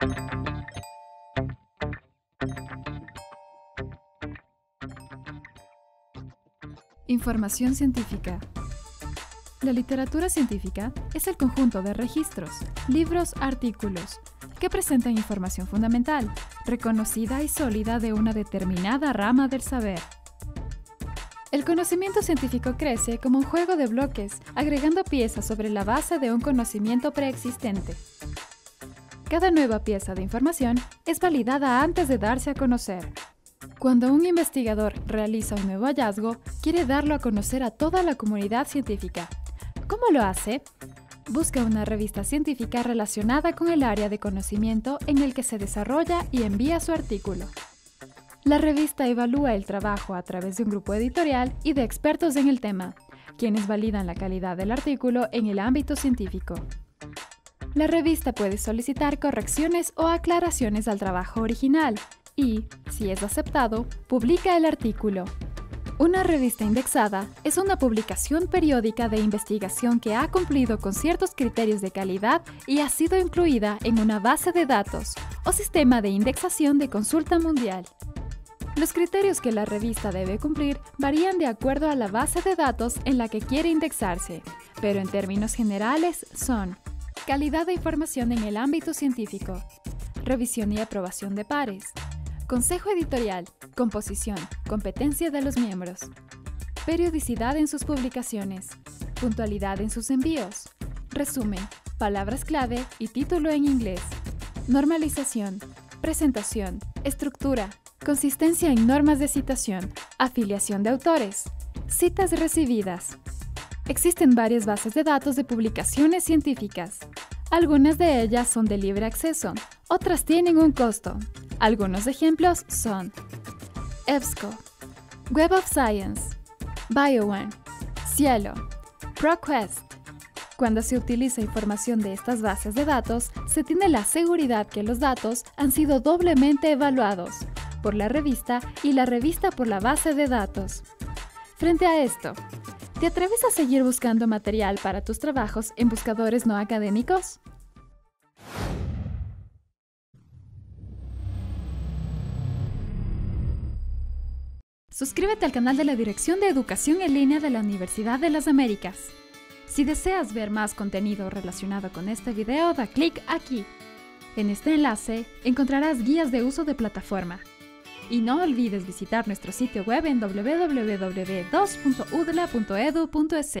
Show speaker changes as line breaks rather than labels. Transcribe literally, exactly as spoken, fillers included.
Información científica. La literatura científica es el conjunto de registros, libros, artículos, que presentan información fundamental, reconocida y sólida de una determinada rama del saber. El conocimiento científico crece como un juego de bloques, agregando piezas sobre la base de un conocimiento preexistente. Cada nueva pieza de información es validada antes de darse a conocer. Cuando un investigador realiza un nuevo hallazgo, quiere darlo a conocer a toda la comunidad científica. ¿Cómo lo hace? Busca una revista científica relacionada con el área de conocimiento en el que se desarrolla y envía su artículo. La revista evalúa el trabajo a través de un grupo editorial y de expertos en el tema, quienes validan la calidad del artículo en el ámbito científico. La revista puede solicitar correcciones o aclaraciones al trabajo original y, si es aceptado, publica el artículo. Una revista indexada es una publicación periódica de investigación que ha cumplido con ciertos criterios de calidad y ha sido incluida en una base de datos o sistema de indexación de consulta mundial. Los criterios que la revista debe cumplir varían de acuerdo a la base de datos en la que quiere indexarse, pero en términos generales son: calidad de información en el ámbito científico, revisión y aprobación de pares, consejo editorial, composición, competencia de los miembros, periodicidad en sus publicaciones, puntualidad en sus envíos, resumen, palabras clave y título en inglés, normalización, presentación, estructura, consistencia en normas de citación, afiliación de autores, citas recibidas. Existen varias bases de datos de publicaciones científicas. Algunas de ellas son de libre acceso, otras tienen un costo. Algunos ejemplos son EBSCO, Web of Science, BioOne, Cielo, ProQuest. Cuando se utiliza información de estas bases de datos, se tiene la seguridad que los datos han sido doblemente evaluados por la revista y la revista por la base de datos. Frente a esto, ¿te atreves a seguir buscando material para tus trabajos en buscadores no académicos? Suscríbete al canal de la Dirección de Educación en Línea de la Universidad de las Américas. Si deseas ver más contenido relacionado con este video, da clic aquí. En este enlace encontrarás guías de uso de plataforma. Y no olvides visitar nuestro sitio web en w w w punto u d l a punto e d u punto e s.